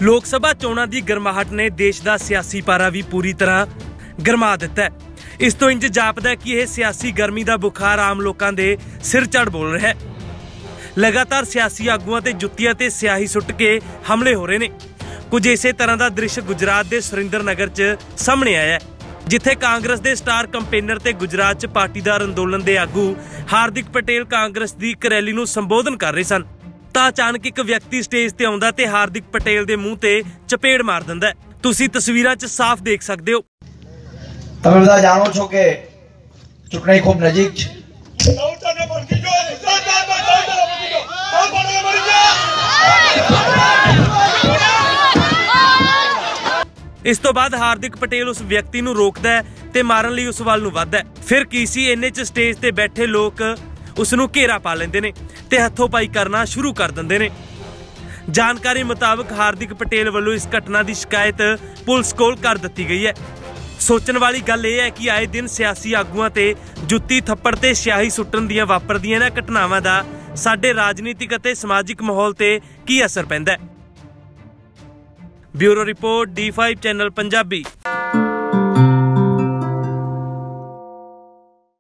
लोक सभा चोणां दी गरमाहट ने देश दा सियासी पारा भी पूरी तरह गरमा दिता है। इस तो इंज जापदा कि यह सियासी गर्मी का बुखार आम लोगों के सिर चढ़ बोल रहा है। लगातार सियासी आगुआं ते जुत्तियां ते स्याही सुट के हमले हो रहे ने। कुछ इसे तरह का दृश्य गुजरात के सुरेंद्र नगर च सामने आया है, जिथे कांग्रेस के स्टार कंपेनर ते गुजरात च पाटीदार अंदोलन के आगू हार्दिक पटेल कांग्रेस की एक रैली नूं संबोधन कर रहे सन तां अचानक एक व्यक्ति स्टेज ते आउंदा ते हार्दिक पटेल के मूँह ते चपेड़ मार दिंदा है। तुसीं तस्वीरां च साफ देख सकते हो। તમે બધા જાણો છો કે ચૂંટણી ખૂબ નજીક છે। इस तो बाद हार्दिक पटेल उस व्यक्ति नूं रोकदा है ते मारन लई उस वाल नूं वधदा है। फिर की सी इन्ने च स्टेज ते बैठे लोग उस नूं घेरा पा लैंदे ने ते हथों-पाई करना शुरू कर दिंदे ने। जानकारी मुताबिक हार्दिक पटेल वालों इस घटना की शिकायत पुलिस कोल कर दित्ती गई है। सोचण वाली गल यह है कि आए दिन सियासी आगुआं ते जुत्ती थप्पड़ ते स्याही सुट्टण दीआं वापरदीआं इन्हां घटनावां दा साडे राजनीतिक अते समाजिक माहौल ते की असर पैंदा है। Bureau report D5 channel Punjabi.